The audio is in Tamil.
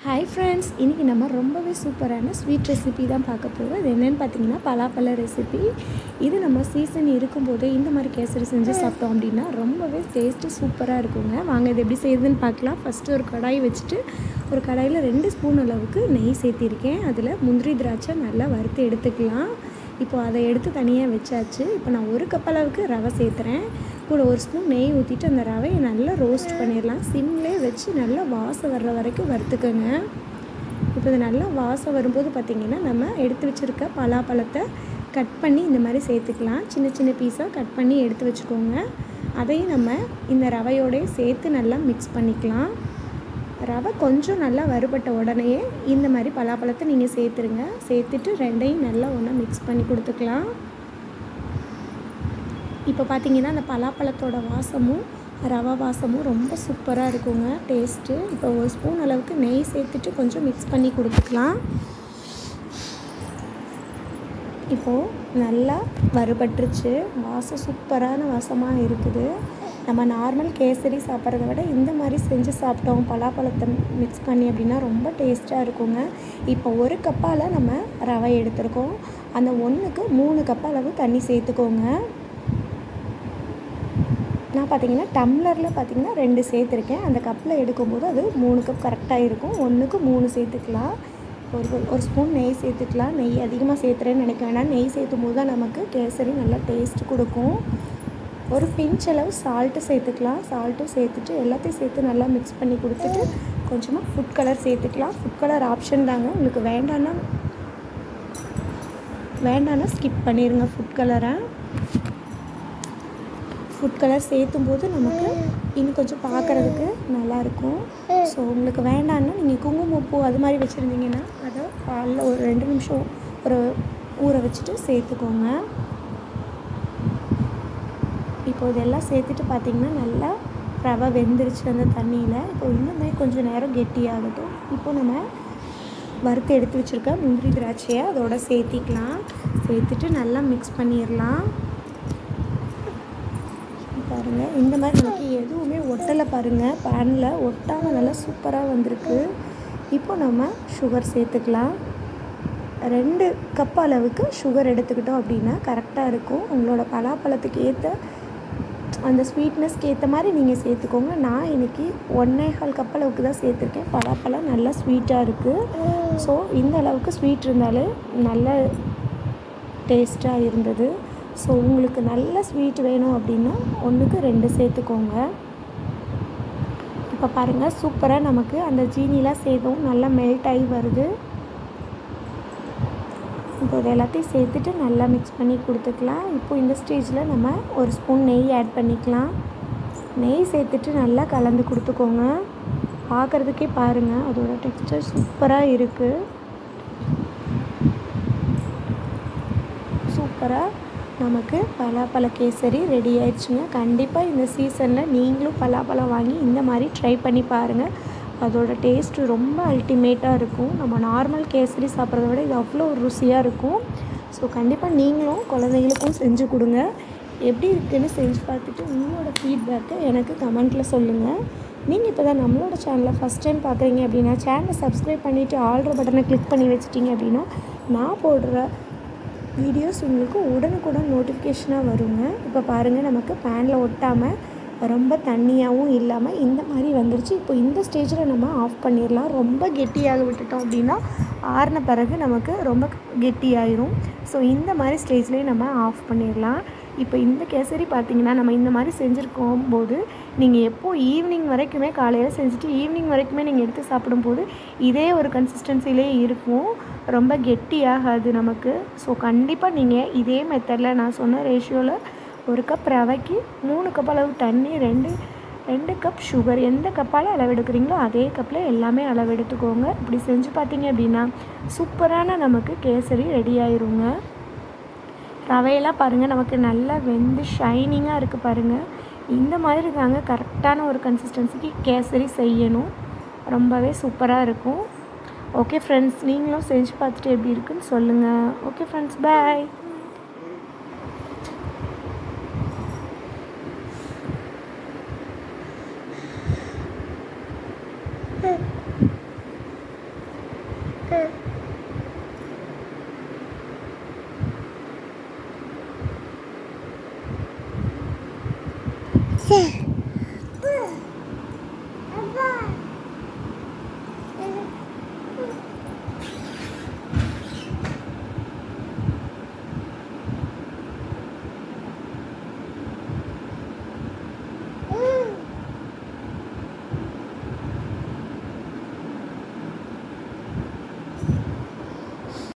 ஹாய் ஃப்ரெண்ட்ஸ், இன்றைக்கி நம்ம ரொம்பவே சூப்பரான ஸ்வீட் ரெசிபி தான் பார்க்க போகிறோம். அது என்னென்னு பார்த்தீங்கன்னா பலாப்பழ ரெசிபி. இது நம்ம சீசன் இருக்கும்போது இந்த மாதிரி கேசரி செஞ்சு சாப்பிட்டோம் அப்படின்னா ரொம்பவே டேஸ்ட்டு சூப்பராக இருக்குங்க. வாங்க இது எப்படி செய்யுதுன்னு பார்க்கலாம். ஃபஸ்ட்டு ஒரு கடாய் வச்சுட்டு ஒரு கடாயில் 2 ஸ்பூன் அளவுக்கு நெய் சேர்த்திருக்கேன். அதில் முந்திரி திராட்சை நல்லா வறுத்து எடுத்துக்கலாம். இப்போது அதை எடுத்து தனியாக வச்சாச்சு. இப்போ நான் 1 கப் அளவுக்கு ரவை சேர்த்துறேன். கூட 1 ஸ்பூன் நெய் ஊற்றிட்டு அந்த ரவையை நல்லா ரோஸ்ட் பண்ணிடலாம். சிம்லே வச்சு நல்லா வாசம் வர்ற வரைக்கும் வறுத்துக்கோங்க. இப்போ இது நல்லா வாசம் வரும்போது பார்த்திங்கன்னா நம்ம எடுத்து வச்சுருக்க பலாப்பழத்தை கட் பண்ணி இந்த மாதிரி சேர்த்துக்கலாம். சின்ன சின்ன பீஸாக கட் பண்ணி எடுத்து வச்சுக்கோங்க. அதையும் நம்ம இந்த ரவையோடய சேர்த்து நல்லா மிக்ஸ் பண்ணிக்கலாம். ரவை கொஞ்சம் நல்லா வறுபட்ட உடனேயே இந்த மாதிரி பலாப்பழத்தை நீங்கள் சேர்த்துருங்க. சேர்த்துட்டு ரெண்டையும் நல்லா ஒன்றா மிக்ஸ் பண்ணி கொடுத்துக்கலாம். இப்போ பார்த்தீங்கன்னா அந்த பலாப்பழத்தோட வாசமும் ரவை வாசமும் ரொம்ப சூப்பராக இருக்குங்க டேஸ்ட்டு. இப்போ 1 ஸ்பூன் அளவுக்கு நெய் சேர்த்துட்டு கொஞ்சம் மிக்ஸ் பண்ணி கொடுத்துக்கலாம். இப்போது நல்லா வறுபட்டுருச்சு. வாசம் சூப்பரான வாசமாக இருக்குது. நம்ம நார்மல் கேசரி சாப்பிட்றத விட இந்த மாதிரி செஞ்சு சாப்பிட்டோம் பலாப்பழத்தை மிக்ஸ் பண்ணி அப்படின்னா ரொம்ப டேஸ்ட்டாக இருக்குங்க. இப்போ 1 கப்பால் நம்ம ரவை எடுத்துருக்கோம். அந்த 1க்கு 3 கப் அளவு தண்ணி சேர்த்துக்கோங்க. நான் பார்த்தீங்கன்னா டம்ளரில் பார்த்தீங்கன்னா 2 சேர்த்துருக்கேன். அந்த கப்பில் எடுக்கும்போது அது 3 கப் கரெக்டாக இருக்கும். 1க்கு 3 சேர்த்துக்கலாம். ஒரு ஸ்பூன் நெய் சேர்த்துக்கலாம். நெய் அதிகமாக சேர்த்துறேன்னு நினைக்க வேண்டாம். நெய் சேர்த்தும் போது தான் நமக்கு கேசரி நல்லா டேஸ்ட் கொடுக்கும். ஒரு பிஞ்ச் அளவு சால்ட்டு சேர்த்துக்கலாம். சால்ட்டும் சேர்த்துட்டு எல்லாத்தையும் சேர்த்து நல்லா மிக்ஸ் பண்ணி கொடுத்துட்டு கொஞ்சமாக ஃபுட் கலர் சேர்த்துக்கலாம். ஃபுட் கலர் ஆப்ஷன் தாங்க. உங்களுக்கு வேண்டான்னா ஸ்கிப் பண்ணிடுங்க ஃபுட் கலரை. ஃபுட் கலர் சேர்த்தும் போது நமக்கு இன்னும் கொஞ்சம் பார்க்குறதுக்கு நல்லாயிருக்கும். ஸோ உங்களுக்கு வேண்டான்னா நீங்கள் குங்குமப்பூ அது மாதிரி வச்சுருந்தீங்கன்னா அதை பாலில் ஒரு 2 நிமிஷம் ஊற வச்சுட்டு சேர்த்துக்கோங்க. இப்போ இதெல்லாம் சேர்த்துட்டு பார்த்திங்கன்னா நல்லா ரவை வெந்துருச்சு அந்த தண்ணியில். இப்போ இன்னுமே கொஞ்சம் நேரம் கெட்டியாகட்டும். இப்போ நம்ம வறுத்து எடுத்து வச்சுருக்க முந்திரி திராட்சையை அதோட சேர்த்திக்கலாம். சேர்த்துட்டு நல்லா மிக்ஸ் பண்ணிடலாம். பாருங்கள், இந்த மாதிரி நமக்கு எதுவுமே ஒட்டலை பாருங்கள். பேனில் ஒட்டாமல் நல்லா சூப்பராக வந்திருக்கு. இப்போ நம்ம சுகர் சேர்த்துக்கலாம். 2 கப் அளவுக்கு சுகர் எடுத்துக்கிட்டோம் அப்படின்னா கரெக்டாக இருக்கும். உங்களோட பலாப்பழத்துக்கு ஏற்ற அந்த ஸ்வீட்னஸ்க்கு ஏற்ற மாதிரி நீங்கள் சேர்த்துக்கோங்க. நான் இன்றைக்கி 1.25 கப் அளவுக்கு தான் சேர்த்துருக்கேன். பலாப்பழம் நல்லா ஸ்வீட்டாக இருக்குது. ஸோ இந்த அளவுக்கு ஸ்வீட் இருந்தாலே நல்ல டேஸ்ட்டாக இருந்தது. ஸோ உங்களுக்கு நல்ல ஸ்வீட் வேணும் அப்படின்னா 1க்கு 2 சேர்த்துக்கோங்க. இப்போ பாருங்கள், சூப்பராக நமக்கு அந்த ஜீனிலாம் சேர்த்தும் நல்லா மெல்ட் ஆகி வருது. இப்போ இது எல்லாத்தையும் சேர்த்துட்டு நல்லா மிக்ஸ் பண்ணி கொடுத்துக்கலாம். இப்போ இந்த ஸ்டேஜில் நம்ம 1 ஸ்பூன் நெய் ஆட் பண்ணிக்கலாம். நெய் சேர்த்துட்டு நல்லா கலந்து கொடுத்துக்கோங்க. பார்க்குறதுக்கே பாருங்கள் அதோட டெக்ஸ்டர் சூப்பராக இருக்குது. சூப்பராக நமக்கு பலாப்பழ கேசரி ரெடி ஆயிடுச்சுங்க. கண்டிப்பாக இந்த சீசனில் நீங்களும் பலாப்பழம் வாங்கி இந்த மாதிரி ட்ரை பண்ணி பாருங்கள். அதோட டேஸ்ட்டு ரொம்ப அல்டிமேட்டாக இருக்கும். நம்ம நார்மல் கேசரி சாப்பிட்றத விட இது அவ்வளோ ருசியாக இருக்கும். ஸோ கண்டிப்பாக நீங்களும் குழந்தைங்களுக்கும் செஞ்சு கொடுங்க. எப்படி இருக்குதுன்னு செஞ்சு பார்த்துட்டு உங்களோட ஃபீட்பேக்கை எனக்கு கமெண்ட்டில் சொல்லுங்கள். நீங்கள் இப்போ தான் நம்மளோட சேனலை ஃபஸ்ட் டைம் பார்க்குறீங்க அப்படின்னா சேனலை சப்ஸ்கிரைப் பண்ணிவிட்டு ஆல்ற பட்டனை கிளிக் பண்ணி வச்சிட்டிங்க அப்படின்னா நான் போடுற வீடியோஸ் உங்களுக்கு உடனுக்குடன் நோட்டிஃபிகேஷனாக வருங்க. இப்போ பாருங்கள், நமக்கு பேனில் ஒட்டாமல் ரொம்ப தண்ணியாகவும் இல்லாமல் இந்த மாதிரி வந்துருச்சு. இப்போ இந்த ஸ்டேஜில் நம்ம ஆஃப் பண்ணிடலாம். ரொம்ப கெட்டியாக விட்டுட்டோம் அப்படின்னா ஆறின பிறகு நமக்கு ரொம்ப கெட்டியாயிரும். ஸோ இந்த மாதிரி ஸ்டேஜ்லேயே நம்ம ஆஃப் பண்ணிடலாம். இப்போ இந்த கேசரி பார்த்திங்கன்னா நம்ம இந்த மாதிரி செஞ்சுருக்கும் போது நீங்கள் எப்போது ஈவினிங் வரைக்குமே காலையில் செஞ்சுட்டு ஈவினிங் வரைக்குமே நீங்கள் எடுத்து சாப்பிடும்போது இதே ஒரு கன்சிஸ்டன்சிலே இருக்கும். ரொம்ப கெட்டியாகாது நமக்கு. ஸோ கண்டிப்பாக நீங்கள் இதே மெத்தடில் நான் சொன்ன ரேஷியோவில் 1 கப் ரவைக்கு 3 கப் அளவு தண்ணி, 2 கப் சுகர், எந்த கப்பால் அளவு எடுக்கிறீங்களோ அதே கப்பில் எல்லாமே அளவு எடுத்துக்கோங்க. இப்படி செஞ்சு பார்த்தீங்க அப்படின்னா சூப்பரான நமக்கு கேசரி ரெடி ஆயிருங்க. ரவையெல்லாம் பாருங்கள் நமக்கு நல்லா வெந்து ஷைனிங்காக இருக்குது பாருங்கள். இந்த மாதிரி தாங்க கரெக்டான ஒரு கன்சிஸ்டன்சிக்கு கேசரி செய்யணும். ரொம்பவே சூப்பராக இருக்கும். ஓகே ஃப்ரெண்ட்ஸ், நீங்களும் செஞ்சு பார்த்துட்டு எப்படி இருக்குன்னு சொல்லுங்கள். Okay friends, bye. சரி